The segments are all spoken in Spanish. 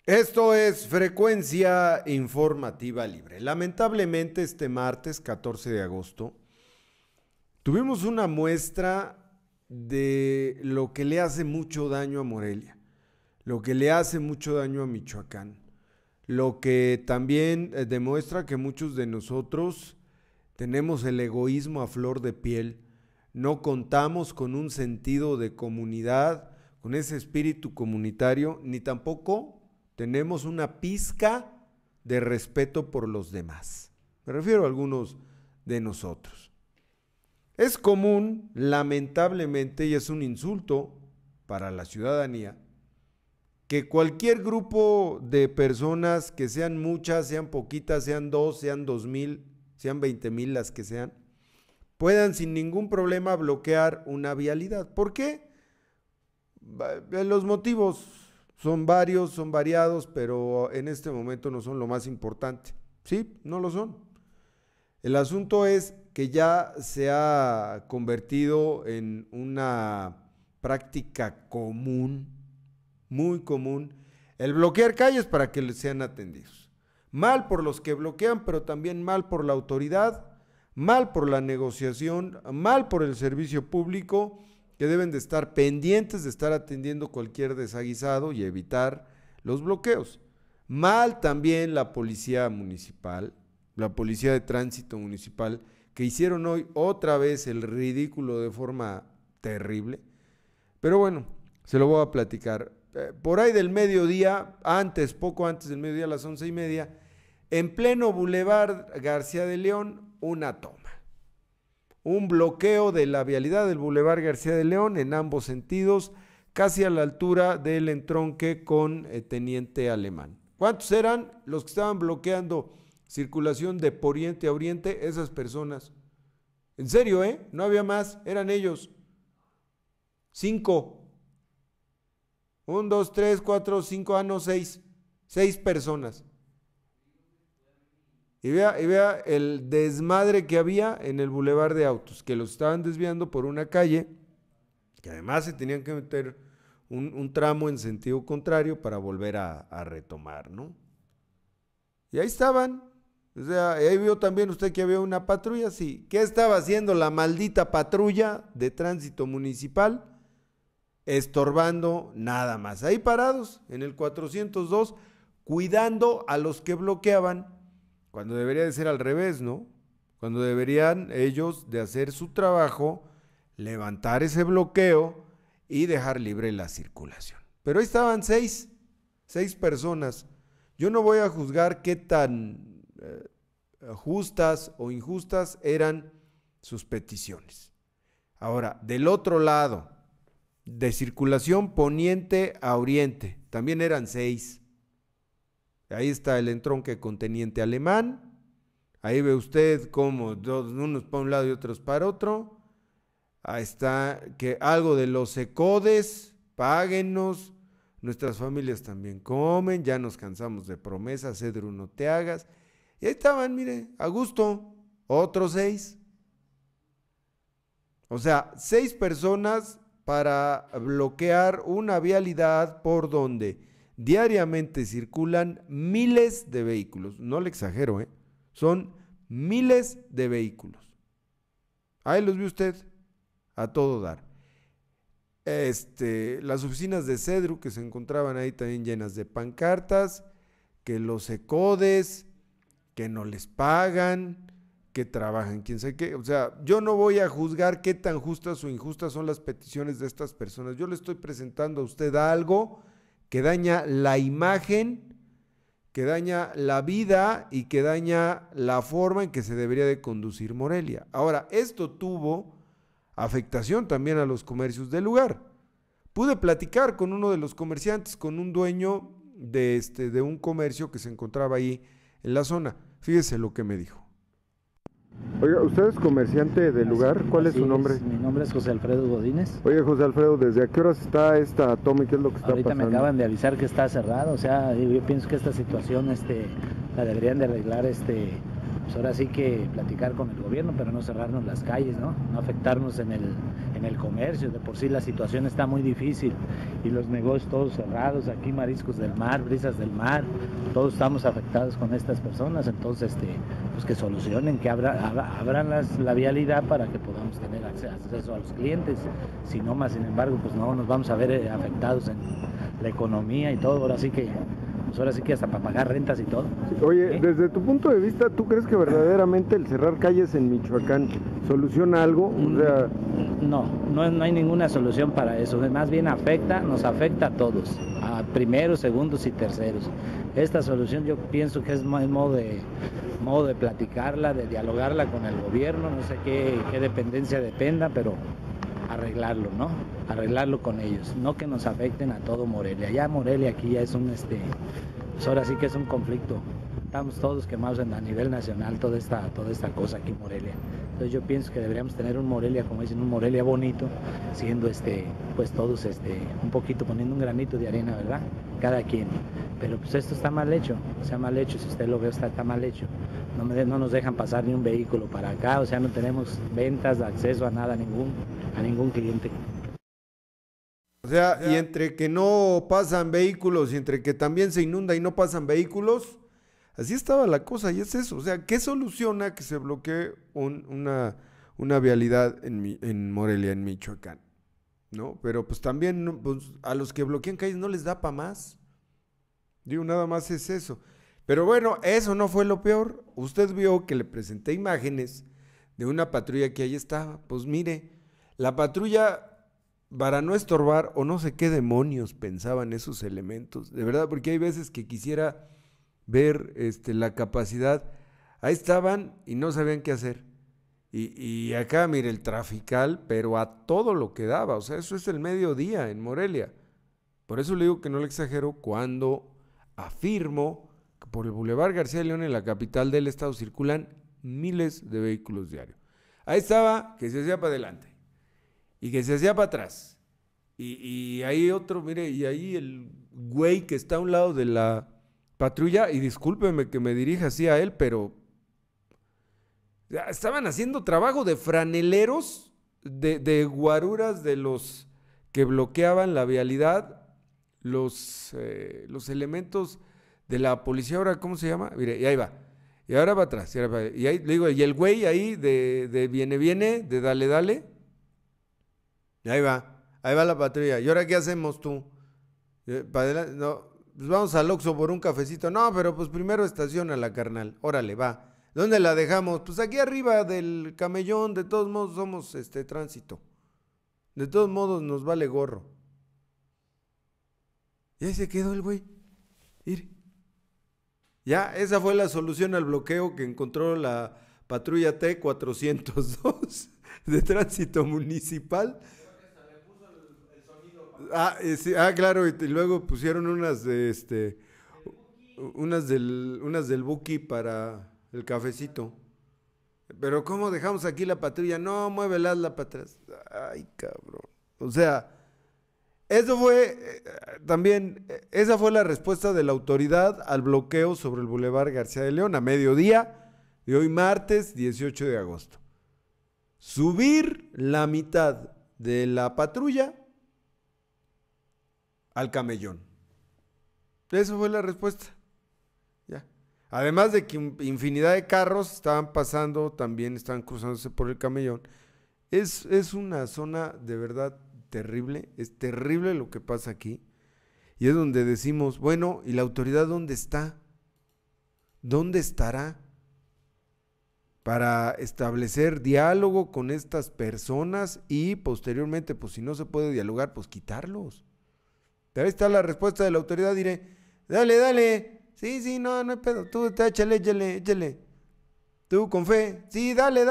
Esto es Frecuencia Informativa Libre. Lamentablemente este martes 14 de agosto tuvimos una muestra de lo que le hace mucho daño a Morelia, lo que le hace mucho daño a Michoacán, lo que también demuestra que muchos de nosotros tenemos el egoísmo a flor de piel, no contamos con un sentido de comunidad, con ese espíritu comunitario, ni tampoco tenemos una pizca de respeto por los demás. Me refiero a algunos de nosotros. Es común, lamentablemente, y es un insulto para la ciudadanía, que cualquier grupo de personas, que sean muchas, sean poquitas, sean 2, sean 2,000, sean 20,000, las que sean, puedan sin ningún problema bloquear una vialidad. ¿Por qué? Los motivos son varios, son variados, pero en este momento no son lo más importante. Sí, no lo son. El asunto es que ya se ha convertido en una práctica común, muy común, el bloquear calles para que les sean atendidos. Mal por los que bloquean, pero también mal por la autoridad, mal por la negociación, mal por el servicio público, que deben de estar pendientes de estar atendiendo cualquier desaguisado y evitar los bloqueos. Mal también la policía municipal, la policía de tránsito municipal, que hicieron hoy otra vez el ridículo de forma terrible. Pero bueno, se lo voy a platicar. Por ahí del mediodía, poco antes del mediodía, a las 11:30, en pleno Boulevard García de León, una toma. Un bloqueo de la vialidad del Boulevard García de León en ambos sentidos, casi a la altura del entronque con Teniente Alemán. ¿Cuántos eran los que estaban bloqueando circulación de poniente a oriente? Esas personas. En serio, no había más, eran ellos. 5. 1, 2, 3, 4, 5, no, 6. 6 personas. Y vea el desmadre que había en el bulevar de autos, que los estaban desviando por una calle, que además se tenían que meter un tramo en sentido contrario para volver a retomar, ¿no? Y ahí estaban. O sea, ahí vio también usted que había una patrulla, sí. ¿Qué estaba haciendo la maldita patrulla de tránsito municipal? Estorbando nada más. Ahí parados en el 402, cuidando a los que bloqueaban, cuando debería de ser al revés, ¿no? Cuando deberían ellos de hacer su trabajo, levantar ese bloqueo y dejar libre la circulación. Pero ahí estaban 6 personas. Yo no voy a juzgar qué tan justas o injustas eran sus peticiones. Ahora, del otro lado, de circulación poniente a oriente, también eran 6. Ahí está el entronque con Teniente Alemán. Ahí ve usted cómo unos para un lado y otros para otro. Ahí está que algo de los ECODES, páguenos. Nuestras familias también comen, ya nos cansamos de promesas, Cedru, no te hagas. Y ahí estaban, mire, a gusto, otros 6. O sea, 6 personas para bloquear una vialidad por donde diariamente circulan miles de vehículos. No le exagero, son miles de vehículos. Ahí los vio usted a todo dar. Las oficinas de Cedru que se encontraban ahí también llenas de pancartas, que los ECODES, que no les pagan, que trabajan, quién sabe qué. O sea, yo no voy a juzgar qué tan justas o injustas son las peticiones de estas personas. Yo le estoy presentando a usted algo que daña la imagen, que daña la vida y que daña la forma en que se debería de conducir Morelia. Ahora, esto tuvo afectación también a los comercios del lugar. Pude platicar con uno de los comerciantes, con un dueño de un comercio que se encontraba ahí en la zona. Fíjese lo que me dijo. Oiga, ¿usted es comerciante del lugar? ¿Cuál es su nombre? Mi nombre es José Alfredo Godínez. Oye, José Alfredo, ¿desde a qué horas está esta toma y qué es lo que está Ahorita pasando? me acaban de avisar que está cerrado, o sea, yo pienso que esta situación la deberían de arreglar pues ahora sí que platicar con el gobierno, pero no cerrarnos las calles, ¿no? No afectarnos en el comercio. De por sí la situación está muy difícil y los negocios todos cerrados, aquí mariscos del mar, brisas del mar, todos estamos afectados con estas personas. Entonces pues que solucionen, que abran la vialidad para que podamos tener acceso a los clientes. Si no, más sin embargo, pues no nos vamos a ver afectados en la economía y todo. Ahora sí que hasta para pagar rentas y todo. Oye, desde tu punto de vista, ¿tú crees que verdaderamente el cerrar calles en Michoacán soluciona algo? O sea, no hay ninguna solución para eso. Más bien nos afecta a todos, a primeros, segundos y terceros. Esta solución yo pienso que es más modo de platicarla, de dialogarla con el gobierno, no sé qué dependencia dependa, pero arreglarlo, ¿no? Arreglarlo con ellos, no que nos afecten a todo Morelia. Ya Morelia aquí ya es pues ahora sí que es un conflicto. Estamos todos quemados a nivel nacional, toda esta cosa aquí en Morelia. Entonces yo pienso que deberíamos tener un Morelia, como dicen, un Morelia bonito, siendo pues todos un poquito poniendo un granito de arena, ¿verdad? Cada quien. Pero pues esto está mal hecho, si usted lo ve está mal hecho. No nos dejan pasar ni un vehículo para acá, o sea, no tenemos ventas, acceso a nada, a ningún cliente. O sea, y entre que no pasan vehículos y entre que también se inunda y no pasan vehículos, así estaba la cosa y es eso. O sea, ¿qué soluciona que se bloquee una vialidad en Morelia, en Michoacán? ¿No? Pero pues también pues, a los que bloquean calles no les da para más. Digo, nada más es eso. Pero bueno, eso no fue lo peor. Usted vio que le presenté imágenes de una patrulla que ahí estaba. Pues mire, la patrulla, para no estorbar o no sé qué demonios pensaban esos elementos, de verdad, porque hay veces que quisiera ver la capacidad. Ahí estaban y no sabían qué hacer. Y acá, mire, el trafical, pero a todo lo que daba. O sea, eso es el mediodía en Morelia. Por eso le digo que no le exagero cuando afirmo que por el Boulevard García de León, en la capital del estado, circulan miles de vehículos diarios. Ahí estaba que se hacía para adelante y que se hacía para atrás. Y ahí otro, mire, y ahí el güey que está a un lado de la patrulla, y discúlpeme que me dirija así a él, pero estaban haciendo trabajo de franeleros, de guaruras de los que bloqueaban la vialidad, los elementos de la policía. Ahora, ¿cómo se llama? Mire, y ahí va. Y ahora va atrás. Y ahí, le digo, y el güey ahí de viene, de dale. Y ahí va la patrulla. ¿Y ahora qué hacemos tú? Para adelante, no, pues vamos al Oxxo por un cafecito. No, pero pues primero estaciona la carnal. Órale, va. ¿Dónde la dejamos? Pues aquí arriba del camellón. De todos modos somos tránsito. De todos modos nos vale gorro. Y ahí se quedó el güey. Mire. Ya, esa fue la solución al bloqueo que encontró la patrulla T-402 de tránsito municipal. Sí, claro, y luego pusieron unas de unas del Buki para el cafecito. Pero ¿cómo dejamos aquí la patrulla? No, muévelas para atrás. Ay, cabrón. O sea, eso fue también, esa fue la respuesta de la autoridad al bloqueo sobre el Boulevard García de León a mediodía de hoy martes 18 de agosto. Subir la mitad de la patrulla al camellón. Esa fue la respuesta. Ya. Además de que infinidad de carros estaban pasando, también estaban cruzándose por el camellón. Es una zona de verdad terrible. Es terrible lo que pasa aquí. Y es donde decimos, bueno, ¿y la autoridad dónde está? ¿Dónde estará? Para establecer diálogo con estas personas y posteriormente, pues si no se puede dialogar, pues quitarlos. Ahí está la respuesta de la autoridad, diré, dale, sí, no hay pedo, tú échale. Tú con fe, sí, dale.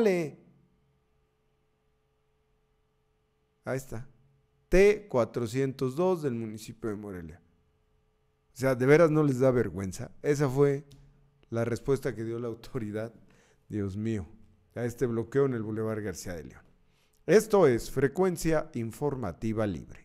Ahí está, T-402 del municipio de Morelia. O sea, de veras no les da vergüenza. Esa fue la respuesta que dio la autoridad, Dios mío, a este bloqueo en el Boulevard García de León. Esto es Frecuencia Informativa Libre.